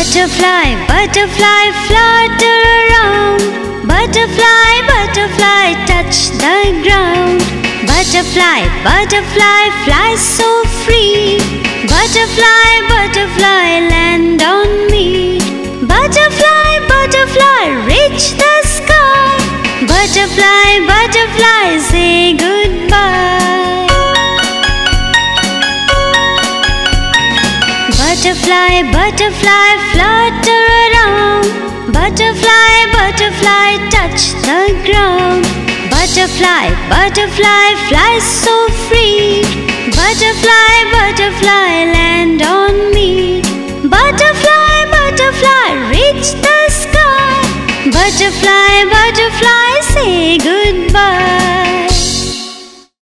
Butterfly, butterfly, flutter around. Butterfly, butterfly, touch the ground. Butterfly, butterfly, fly so free. Butterfly, butterfly, land on me. Butterfly, butterfly, reach the sky. Butterfly, butterfly, say goodbye. Butterfly, butterfly, flutter around. Butterfly, butterfly, touch the ground. Butterfly, butterfly, fly so free. Butterfly, butterfly, land on me. Butterfly, butterfly, reach the sky. Butterfly, butterfly,